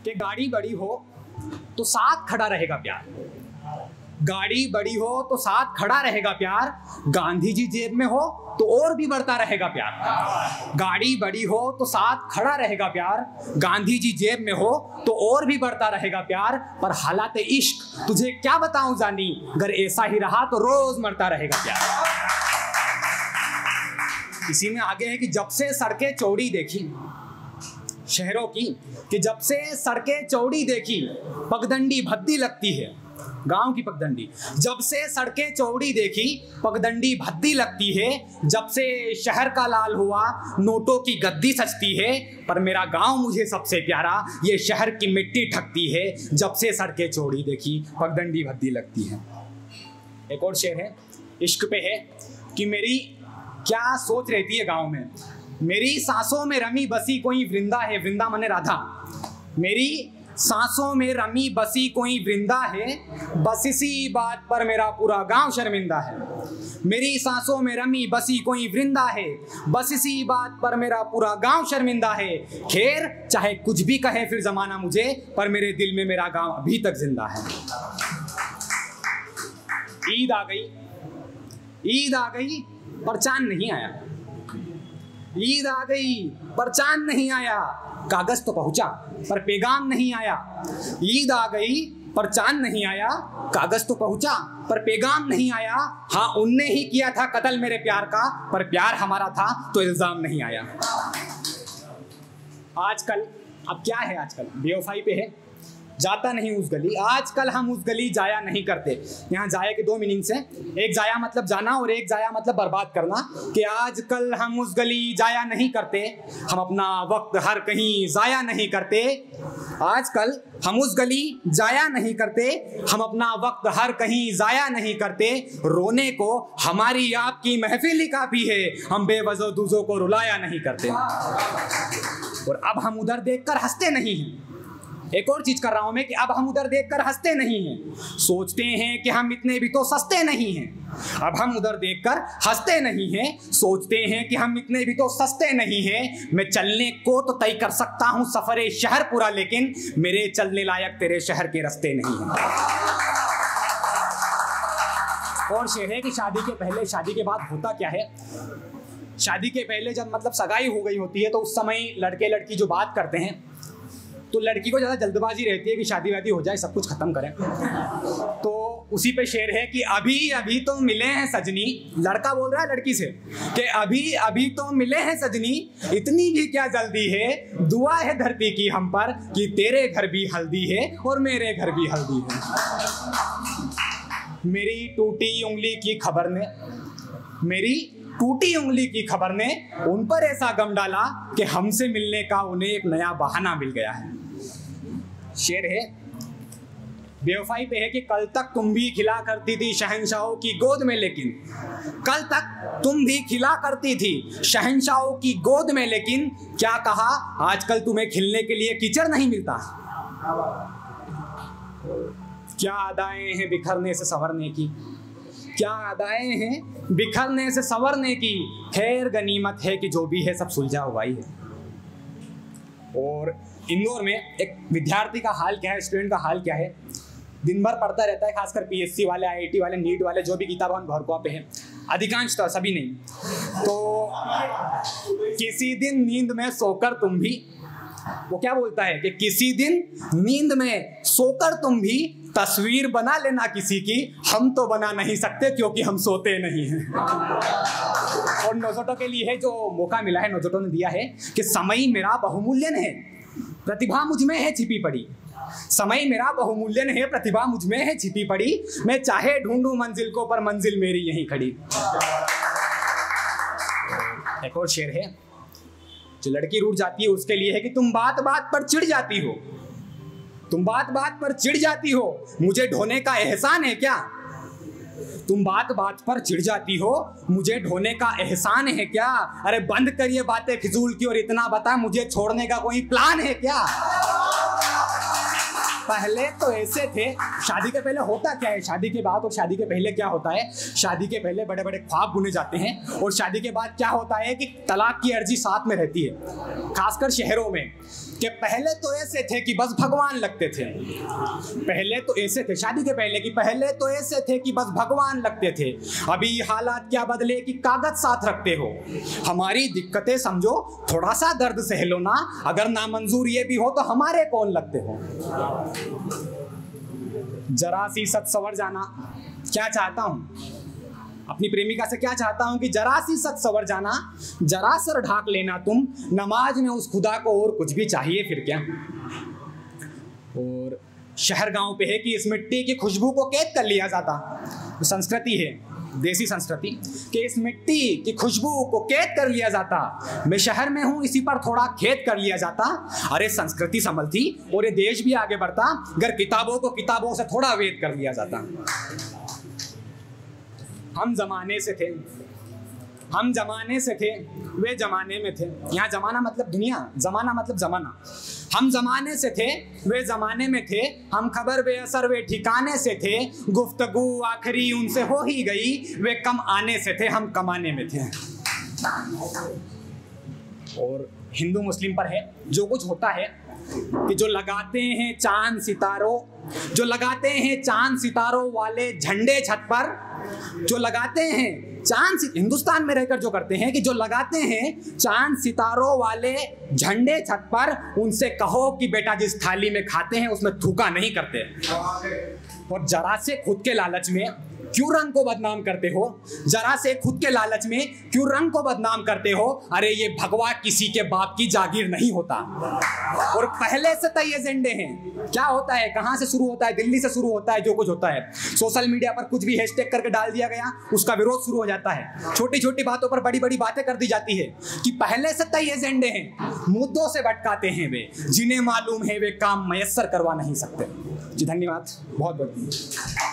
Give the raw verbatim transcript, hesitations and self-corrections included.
कि गाड़ी बड़ी हो तो साथ खड़ा रहेगा प्यार, गाड़ी बड़ी हो तो साथ खड़ा रहेगा प्यार, गांधी जी जेब में हो तो और भी बढ़ता रहेगा प्यार। गाड़ी बड़ी हो तो साथ खड़ा रहेगा प्यार, गांधी जी जेब में हो तो और भी बढ़ता रहेगा प्यार। पर हालात इश्क तुझे क्या बताऊं जानी, अगर ऐसा ही रहा तो रोज मरता रहेगा प्यार। इसी में आगे है कि जब से सड़कें चौड़ी देखी शहरों की, कि जब से सड़कें चौड़ी देखी पगडंडी भद्दी लगती है, गांव की पगडंडी। जब से सड़कें चौड़ी देखी पगडंडी भद्दी लगती है, जब से शहर का लाल हुआ नोटों की गद्दी सजती है। पर मेरा गांव मुझे सबसे प्यारा, ये शहर की मिट्टी ठगती है, जब से सड़कें चौड़ी देखी पगडंडी भद्दी लगती है। एक और शेर है इश्क पे है कि मेरी क्या सोच रहती है गांव में, मेरी सांसों में रमी बसी कोई वृंदा है, वृंदा माने राधा, मेरी सांसों में रमी बसी कोई वृंदा है, बस इसी बात पर मेरा पूरा गांव शर्मिंदा है। मेरी सांसों में रमी बसी कोई वृंदा है, बस इसी बात पर मेरा पूरा गांव शर्मिंदा है। खैर चाहे कुछ भी कहे फिर जमाना मुझे, पर मेरे दिल में मेरा गांव अभी तक जिंदा है। ईद आ गई, ईद आ गई पर चांद नहीं आया, ईद आ गई पर चांद नहीं आया, कागज तो पहुंचा पर पैगाम नहीं आया। ईद आ गई पर चांद नहीं आया, कागज तो पहुंचा पर पैगाम नहीं आया। हाँ उनने ही किया था कत्ल मेरे प्यार का, पर प्यार हमारा था तो इल्जाम नहीं आया। आजकल अब क्या है, आजकल बेवफाई पे है, जाता नहीं उस गली, आजकल हम उस गली जाया नहीं करते। यहाँ जाया के दो मीनिंग्स हैं, एक जाया मतलब जाना और एक जाया मतलब बर्बाद करना। कि आजकल हम उस गली जाया नहीं करते, हम अपना वक्त हर कहीं जाया नहीं करते। आजकल हम उस गली जाया नहीं करते, हम अपना वक्त हर कहीं जाया नहीं करते। रोने को हमारी आपकी महफिल ही काफी है, हम बेवजह दूसरों को रुलाया नहीं करते। और अब हम उधर देखकर हंसते नहीं हैं। एक और चीज कर रहा हूं मैं कि अब हम उधर देखकर हंसते नहीं हैं, सोचते हैं कि हम इतने भी तो सस्ते नहीं हैं। अब हम उधर देखकर हंसते नहीं हैं, सोचते हैं कि हम इतने भी तो सस्ते नहीं हैं। मैं चलने को तो तय कर सकता हूं सफरे शहर पूरा, लेकिन मेरे चलने लायक तेरे शहर के रास्ते नहीं हैं। और शेर है कि शादी के पहले शादी के बाद होता क्या है। शादी के पहले जब मतलब सगाई हो गई होती है तो उस समय लड़के लड़की जो बात करते हैं तो लड़की को ज़्यादा जल्दबाजी रहती है कि शादी वादी हो जाए, सब कुछ खत्म करें। तो उसी पे शेर है कि अभी अभी तो मिले हैं सजनी, लड़का बोल रहा है लड़की से कि अभी अभी तो मिले हैं सजनी, इतनी भी क्या जल्दी है, दुआ है धरती की हम पर कि तेरे घर भी हल्दी है और मेरे घर भी हल्दी है। मेरी टूटी उंगली की खबर ने मेरी टूटी उंगली की खबर ने उन पर ऐसा गम डाला कि हमसे मिलने का उन्हें एक नया बहाना मिल गया है। शेर है बेवफाई पे है कि कल तक तुम भी खिला करती थी शहंशाहों की गोद में, लेकिन कल तक तुम भी खिला करती थी शहंशाहों की गोद में, लेकिन क्या कहा आजकल तुम्हें खिलने के लिए कीचड़ नहीं मिलता। क्या अदाएं हैं बिखरने से संवरने की, क्या अदाएं हैं बिखरने से संवरने की, खैर गनीमत है कि जो भी है सब सुलझा हुआ ही है। और इंदौर में एक विद्यार्थी का हाल क्या है, स्टूडेंट का हाल क्या है, दिन भर पढ़ता रहता है, खासकर पीएससी वाले, आईआईटी वाले, नीट वाले, जो भी गीता भवन भरकुआ पे हैं, अधिकांश तो सभी नहीं। तो किसी दिन नींद में सोकर तुम भी, वो क्या बोलता है कि किसी दिन नींद में सोकर तुम भी तस्वीर बना लेना किसी की, हम तो बना नहीं सकते क्योंकि हम सोते नहीं हैं। और नोजोटो के लिए है जो मौका मिला है, नोजोटो ने दिया है कि समय मेरा बहुमूल्यन है, प्रतिभा मुझ में है छिपी पड़ी। समय मेरा बहुमूल्यन है, प्रतिभा मुझ में है छिपी पड़ी, मैं चाहे ढूंढूं मंजिल को पर मंजिल मेरी यहीं खड़ी। एक और शेर है जो लड़की रूठ जाती है उसके लिए है कि तुम बात बात पर चिढ़ जाती हो, तुम बात बात पर चिढ़ जाती हो, मुझे ढोने का एहसान है क्या। तुम बात बात पर चिढ़ जाती हो, मुझे ढोने का एहसान है क्या। अरे बंद करिए बातें फिजूल की और इतना बता, मुझे छोड़ने का कोई प्लान है क्या। पहले तो ऐसे थे, शादी के पहले होता क्या है, शादी के बाद और शादी के पहले क्या होता है। शादी के पहले बड़े बड़े ख्वाब बुने जाते हैं और शादी के बाद क्या होता है कि तलाक की अर्जी साथ में रहती है, खासकर शहरों में कि पहले तो ऐसे थे कि बस भगवान लगते थे, पहले तो ऐसे थे शादी के पहले कि पहले तो ऐसे थे कि बस भगवान लगते थे, अभी हालात क्या बदले कि कागज साथ रखते हो, हमारी दिक्कतें समझो, थोड़ा सा दर्द सह लो ना, अगर नामंजूर ये भी हो तो हमारे कौन लगते हो। जरा सी सत सवर जाना, क्या चाहता हूं अपनी प्रेमिका से, क्या चाहता हूं कि जरा सी सत सवर जाना, जरा सर ढाक लेना तुम, नमाज में उस खुदा को और कुछ भी चाहिए फिर क्या। और शहर गांव पे है कि इस मिट्टी की खुशबू को कैद कर लिया जाता, तो संस्कृति है, देसी संस्कृति, कि इस मिट्टी की खुशबू को कैद कर लिया जाता, मैं शहर में हूं इसी पर थोड़ा खेत कर लिया जाता। अरे संस्कृति संभलती और ये देश भी आगे बढ़ता, अगर किताबों को किताबों से थोड़ा वेद कर लिया जाता। हम जमाने से थे, हम जमाने से थे, वे जमाने में थे। यहाँ जमाना मतलब दुनिया, जमाना मतलब जमाना। हम जमाने से थे, वे जमाने में थे, हम खबर बेअसर वे ठिकाने से थे, गुफ्तगू आखिरी उनसे हो ही गई, वे कम आने से थे, हम कमाने में थे। और हिंदू मुस्लिम पर है, जो कुछ होता है कि जो लगाते हैं चांद सितारों, जो लगाते हैं चांद सितारों वाले झंडे छत पर, जो लगाते हैं चांद, हिंदुस्तान में रहकर जो करते हैं कि जो लगाते हैं चांद सितारों वाले झंडे छत पर, उनसे कहो कि बेटा जिस थाली में खाते हैं उसमें थूका नहीं करते। और जरा से खुद के लालच में क्यों रंग को बदनाम करते हो, जरा से खुद के लालच में क्यों रंग को बदनाम करते हो। अरे ये भगवा किसी के बाप की जागीर नहीं होता, और पहले से तय एजेंडे हैं। क्या होता है, कहां से शुरू होता है, दिल्ली से शुरू होता है जो कुछ होता है। सोशल मीडिया पर कुछ भी हैशटैग करके डाल दिया गया, उसका विरोध शुरू हो जाता है। छोटी छोटी बातों पर बड़ी बड़ी बातें कर दी जाती है कि पहले से तय एजेंडे हैं, मुद्दों से भटकाते हैं वे, जिन्हें मालूम है वे काम मयस्सर करवा नहीं सकते। जी धन्यवाद, बहुत बहुत।